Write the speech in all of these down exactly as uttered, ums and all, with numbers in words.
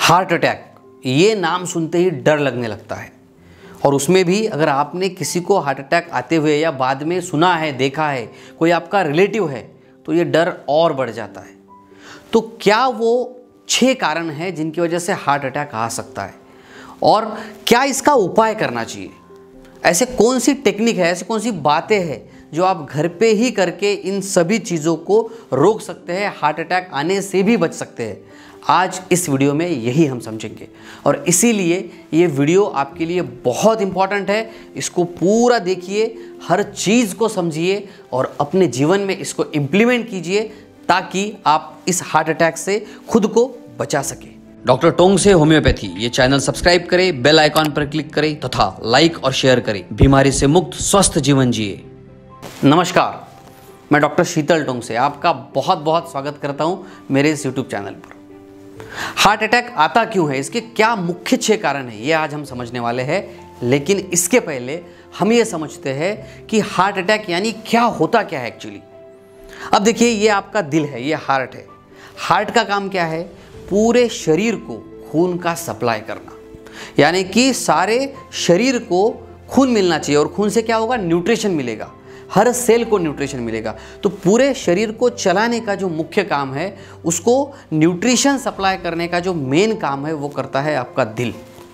Heart attack, ये नाम सुनते ही डर लगने लगता है। और उसमें भी अगर आपने किसी को हार्ट अटैक आते हुए या बाद में सुना है, देखा है, कोई आपका रिलेटिव है, तो ये डर और बढ़ जाता है। तो क्या वो छह कारण हैं जिनकी वजह से हार्ट अटैक आ सकता है और क्या इसका उपाय करना चाहिए? ऐसे कौन सी टेक्निक है, ऐसी कौन सी बातें हैं जो आप घर पे ही करके इन सभी चीज़ों को रोक सकते हैं, हार्ट अटैक आने से भी बच सकते हैं? आज इस वीडियो में यही हम समझेंगे और इसीलिए ये वीडियो आपके लिए बहुत इंपॉर्टेंट है। इसको पूरा देखिए, हर चीज़ को समझिए और अपने जीवन में इसको इम्प्लीमेंट कीजिए ताकि आप इस हार्ट अटैक से खुद को बचा सके। डॉक्टर टोंग से होम्योपैथी ये चैनल सब्सक्राइब करें, बेल आइकॉन पर क्लिक करें तथा लाइक और शेयर करें। बीमारी से मुक्त स्वस्थ जीवन जिए। नमस्कार, मैं डॉक्टर शीतल टोंग से आपका बहुत बहुत स्वागत करता हूं मेरे इस यूट्यूब चैनल पर। हार्ट अटैक आता क्यों है, इसके क्या मुख्य छह कारण हैं, ये आज हम समझने वाले हैं। लेकिन इसके पहले हम ये समझते हैं कि हार्ट अटैक यानी क्या होता क्या है एक्चुअली। अब देखिए, ये आपका दिल है, ये हार्ट है। हार्ट का काम क्या है? पूरे शरीर को खून का सप्लाई करना, यानी कि सारे शरीर को खून मिलना चाहिए। और खून से क्या होगा? न्यूट्रिशन मिलेगा, हर सेल को न्यूट्रिशन मिलेगा। तो पूरे शरीर को चलाने का जो मुख्य काम है, उसको न्यूट्रिशन सप्लाई करने का जो मेन काम है, वो करता है आपका दिल।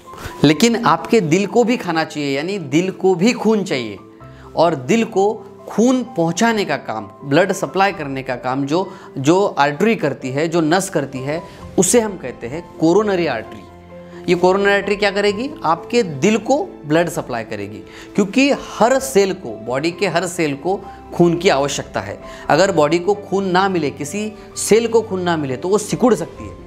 लेकिन आपके दिल को भी खाना चाहिए, यानी दिल को भी खून चाहिए। और दिल को खून पहुंचाने का काम, ब्लड सप्लाई करने का काम जो जो आर्टरी करती है, जो नस करती है, उसे हम कहते हैं कोरोनरी आर्टरी। ये कोरोनरी आर्टरी क्या करेगी? आपके दिल को ब्लड सप्लाई करेगी, क्योंकि हर सेल को, बॉडी के हर सेल को खून की आवश्यकता है। अगर बॉडी को खून ना मिले, किसी सेल को खून ना मिले, तो वो सिकुड़ सकती है।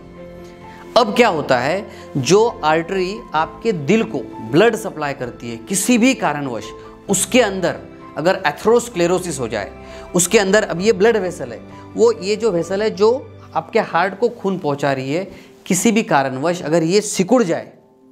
अब क्या होता है, जो आर्टरी आपके दिल को ब्लड सप्लाई करती है, किसी भी कारणवश उसके अंदर अगर एथेरोस्क्लेरोसिस हो जाए, उसके अंदर, अब ये ब्लड वेसल है, वो ये जो वेसल है जो आपके हार्ट को खून पहुंचा रही है, किसी भी कारणवश अगर ये सिकुड़ जाए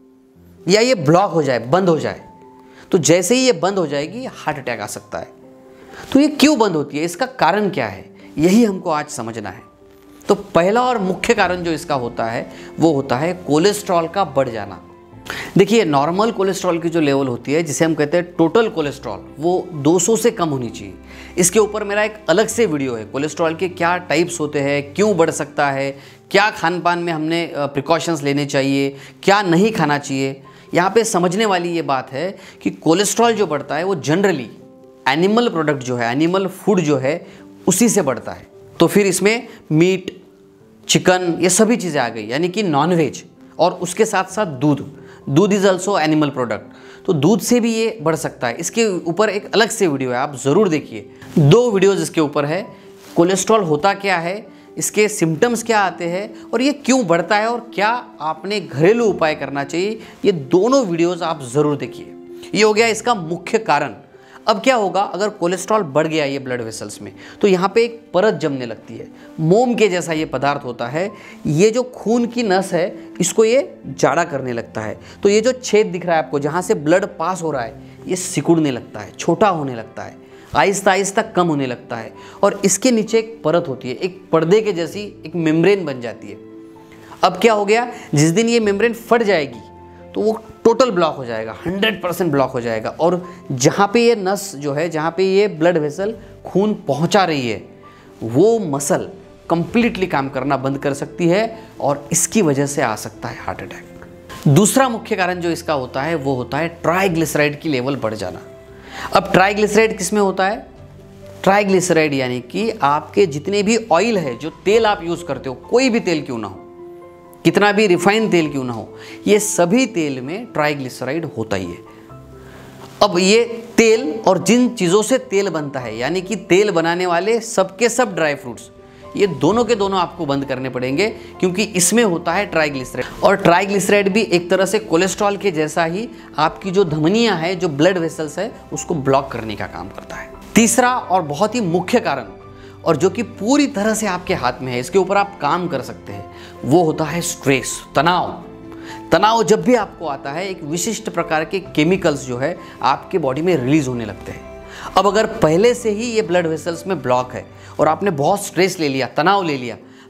या ये ब्लॉक हो जाए, बंद हो जाए, तो जैसे ही ये बंद हो जाएगी, हार्ट अटैक आ सकता है। तो ये क्यों बंद होती है, इसका कारण क्या है, यही हमको आज समझना है। तो पहला और मुख्य कारण जो इसका होता है, वो होता है कोलेस्ट्रॉल का बढ़ जाना। देखिए, नॉर्मल कोलेस्ट्रॉल की जो लेवल होती है, जिसे हम कहते हैं टोटल कोलेस्ट्रॉल, वो दो सौ से कम होनी चाहिए। इसके ऊपर मेरा एक अलग से वीडियो है, कोलेस्ट्रॉल के क्या टाइप्स होते हैं, क्यों बढ़ सकता है, क्या खान पान में हमने प्रिकॉशंस लेने चाहिए, क्या नहीं खाना चाहिए। यहाँ पे समझने वाली ये बात है कि कोलेस्ट्रॉल जो बढ़ता है वो जनरली एनिमल प्रोडक्ट जो है, एनिमल फूड जो है, उसी से बढ़ता है। तो फिर इसमें मीट, चिकन, ये सभी चीज़ें आ गई, यानी कि नॉनवेज, और उसके साथ साथ दूध। दूध इज़ ऑल्सो एनिमल प्रोडक्ट, तो दूध से भी ये बढ़ सकता है। इसके ऊपर एक अलग से वीडियो है, आप ज़रूर देखिए। दो वीडियोज़ इसके ऊपर है, कोलेस्ट्रॉल होता क्या है, इसके सिम्टम्स क्या आते हैं और ये क्यों बढ़ता है और क्या आपने घरेलू उपाय करना चाहिए, ये दोनों वीडियोज़ आप ज़रूर देखिए। ये हो गया इसका मुख्य कारण। अब क्या होगा, अगर कोलेस्ट्रॉल बढ़ गया ये ब्लड वेसल्स में, तो यहाँ पे एक परत जमने लगती है, मोम के जैसा ये पदार्थ होता है। ये जो खून की नस है, इसको ये जाड़ा करने लगता है। तो ये जो छेद दिख रहा है आपको, जहाँ से ब्लड पास हो रहा है, ये सिकुड़ने लगता है, छोटा होने लगता है, आहिस्ता आहिस्ता कम होने लगता है। और इसके नीचे एक परत होती है, एक पर्दे के जैसी एक मेम्ब्रेन बन जाती है। अब क्या हो गया, जिस दिन ये मेम्ब्रेन फट जाएगी, तो वो टोटल ब्लॉक हो जाएगा, हंड्रेड परसेंट ब्लॉक हो जाएगा। और जहाँ पे ये नस जो है, जहाँ पे ये ब्लड वेसल खून पहुँचा रही है, वो मसल कंप्लीटली काम करना बंद कर सकती है और इसकी वजह से आ सकता है हार्ट अटैक। दूसरा मुख्य कारण जो इसका होता है, वो होता है ट्राइग्लिसराइड की लेवल बढ़ जाना। अब ट्राइग्लिसराइड किस में होता है? ट्राइग्लिसराइड यानी कि आपके जितने भी ऑयल है, जो तेल आप यूज़ करते हो, कोई भी तेल क्यों ना हो, कितना भी रिफाइंड तेल क्यों ना हो, ये सभी तेल में ट्राइग्लिसराइड होता ही है। अब ये तेल, और जिन चीज़ों से तेल बनता है, यानी कि तेल बनाने वाले सबके सब ड्राई फ्रूट्स, ये दोनों के दोनों आपको बंद करने पड़ेंगे, क्योंकि इसमें होता है ट्राइग्लिसराइड। और ट्राइग्लिसराइड भी एक तरह से कोलेस्ट्रॉल के जैसा ही आपकी जो धमनियाँ है, जो ब्लड वेसल्स है, उसको ब्लॉक करने का काम करता है। तीसरा और बहुत ही मुख्य कारण, और जो कि पूरी तरह से आपके हाथ में है, इसके ऊपर आप काम कर सकते हैं, वो होता है स्ट्रेस, तनाव। तनाव जब भी आपको आता है, एक विशिष्ट प्रकार के केमिकल्स जो है आपके बॉडी में रिलीज होने लगते हैं। अब अगर पहले से ही ये ब्लड वेसल्स में ब्लॉक है और आपने बहुत स्ट्रेस ले लिया, तनाव ले लिया,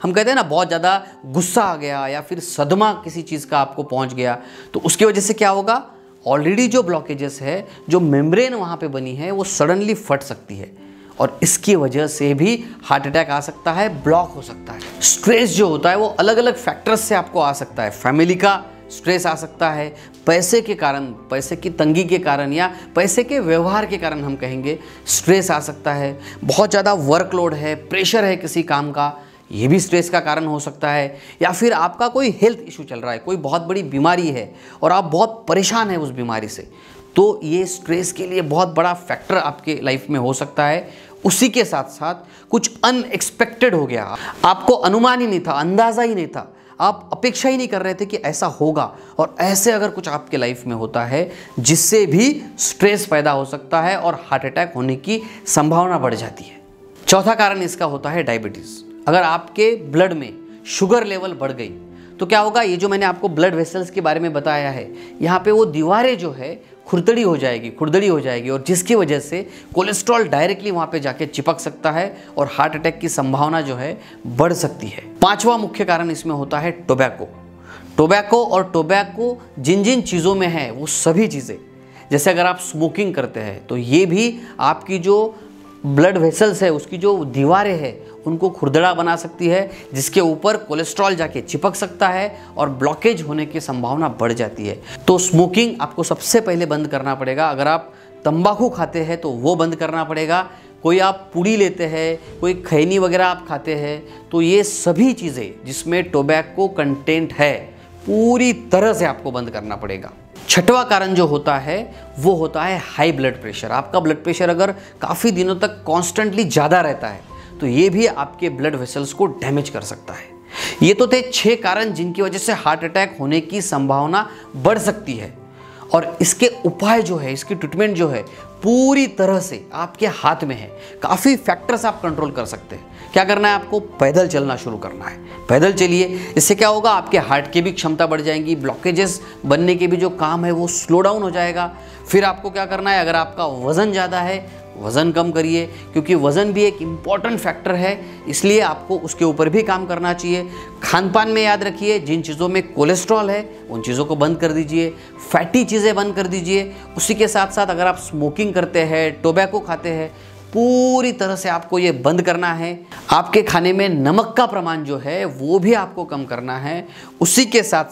हम कहते हैं ना बहुत ज़्यादा गुस्सा आ गया या फिर सदमा किसी चीज़ का आपको पहुंच गया, तो उसकी वजह से क्या होगा, ऑलरेडी जो ब्लॉकेजेस है, जो मेम्ब्रेन वहाँ पे बनी है, वो सडनली फट सकती है और इसकी वजह से भी हार्ट अटैक आ सकता है, ब्लॉक हो सकता है। स्ट्रेस जो होता है वो अलग अलग फैक्टर्स से आपको आ सकता है। फैमिली का स्ट्रेस आ सकता है, पैसे के कारण, पैसे की तंगी के कारण या पैसे के व्यवहार के कारण हम कहेंगे स्ट्रेस आ सकता है। बहुत ज़्यादा वर्कलोड है, प्रेशर है किसी काम का, ये भी स्ट्रेस का कारण हो सकता है। या फिर आपका कोई हेल्थ इशू चल रहा है, कोई बहुत बड़ी बीमारी है और आप बहुत परेशान हैं उस बीमारी से, तो ये स्ट्रेस के लिए बहुत बड़ा फैक्टर आपके लाइफ में हो सकता है। उसी के साथ साथ कुछ अनएक्सपेक्टेड हो गया, आपको अनुमान ही नहीं था, अंदाज़ा ही नहीं था, आप अपेक्षा ही नहीं कर रहे थे कि ऐसा होगा, और ऐसे अगर कुछ आपके लाइफ में होता है जिससे भी स्ट्रेस पैदा हो सकता है और हार्ट अटैक होने की संभावना बढ़ जाती है। चौथा कारण इसका होता है डायबिटीज़। अगर आपके ब्लड में शुगर लेवल बढ़ गई तो क्या होगा, ये जो मैंने आपको ब्लड वेसल्स के बारे में बताया है, यहाँ पे वो दीवारें जो है खुरदड़ी हो जाएगी, खुरदड़ी हो जाएगी, और जिसकी वजह से कोलेस्ट्रॉल डायरेक्टली वहाँ पे जाके चिपक सकता है और हार्ट अटैक की संभावना जो है बढ़ सकती है। पांचवा मुख्य कारण इसमें होता है टोबैको। टोबैको और टोबैको जिन जिन चीज़ों में है वो सभी चीज़ें, जैसे अगर आप स्मोकिंग करते हैं तो ये भी आपकी जो ब्लड वेसल्स है, उसकी जो दीवारें हैं, उनको खुरदड़ा बना सकती है, जिसके ऊपर कोलेस्ट्रॉल जाके चिपक सकता है और ब्लॉकेज होने की संभावना बढ़ जाती है। तो स्मोकिंग आपको सबसे पहले बंद करना पड़ेगा। अगर आप तंबाकू खाते हैं तो वो बंद करना पड़ेगा। कोई आप पुड़ी लेते हैं, कोई खैनी वगैरह आप खाते हैं, तो ये सभी चीज़ें जिसमें टोबैको कंटेंट है पूरी तरह से आपको बंद करना पड़ेगा। छठवां कारण जो होता है वो होता है हाई ब्लड प्रेशर। आपका ब्लड प्रेशर अगर काफ़ी दिनों तक कॉन्स्टेंटली ज़्यादा रहता है तो ये भी आपके ब्लड वेसल्स को डैमेज कर सकता है। ये तो थे छह कारण जिनकी वजह से हार्ट अटैक होने की संभावना बढ़ सकती है, और इसके उपाय जो है, इसकी ट्रीटमेंट जो है पूरी तरह से आपके हाथ में है। काफ़ी फैक्टर्स आप कंट्रोल कर सकते हैं। क्या करना है आपको, पैदल चलना शुरू करना है। पैदल चलिए, इससे क्या होगा, आपके हार्ट की भी क्षमता बढ़ जाएंगी, ब्लॉकेजेस बनने के भी जो काम है वो स्लो डाउन हो जाएगा। फिर आपको क्या करना है, अगर आपका वज़न ज़्यादा है वज़न कम करिए, क्योंकि वज़न भी एक इम्पॉर्टेंट फैक्टर है, इसलिए आपको उसके ऊपर भी काम करना चाहिए। खान पान में याद रखिए, जिन चीज़ों में कोलेस्ट्रॉल है उन चीज़ों को बंद कर दीजिए, फैटी चीज़ें बंद कर दीजिए। उसी के साथ साथ अगर आप स्मोकिंग करते हैं, टोबैको खाते हैं, पूरी तरह से आपको ये बंद करना है। आपके खाने में नमक का प्रमाण जो है वो भी आपको कम करना है। उसी के साथ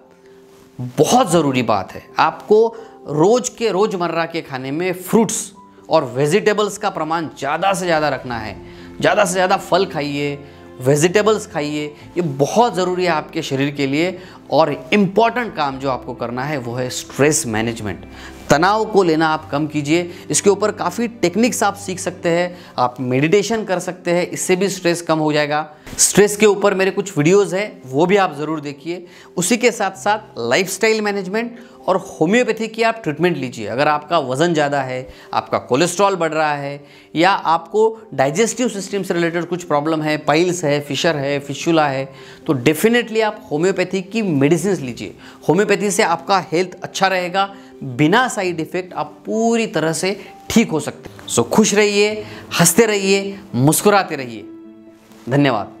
साथ बहुत ज़रूरी बात है, आपको रोज़ के रोज़मर्रा के खाने में फ्रूट्स और वेजिटेबल्स का प्रमाण ज़्यादा से ज़्यादा रखना है। ज़्यादा से ज़्यादा फल खाइए, वेजिटेबल्स खाइए, ये बहुत ज़रूरी है आपके शरीर के लिए। और इम्पॉर्टेंट काम जो आपको करना है वो है स्ट्रेस मैनेजमेंट। तनाव को लेना आप कम कीजिए। इसके ऊपर काफ़ी टेक्निक्स आप सीख सकते हैं, आप मेडिटेशन कर सकते हैं, इससे भी स्ट्रेस कम हो जाएगा। स्ट्रेस के ऊपर मेरे कुछ वीडियोस हैं, वो भी आप ज़रूर देखिए। उसी के साथ साथ लाइफस्टाइल मैनेजमेंट और होम्योपैथी की आप ट्रीटमेंट लीजिए। अगर आपका वज़न ज़्यादा है, आपका कोलेस्ट्रॉल बढ़ रहा है, या आपको डाइजेस्टिव सिस्टम से रिलेटेड कुछ प्रॉब्लम है, पाइल्स है, फिशर है, फिशुला है, तो डेफिनेटली आप होम्योपैथी की मेडिसिन लीजिए। होम्योपैथी से आपका हेल्थ अच्छा रहेगा, बिना साइड इफ़ेक्ट आप पूरी तरह से ठीक हो सकते हैं। सो खुश रहिए, हंसते रहिए, मुस्कुराते रहिए। धन्यवाद।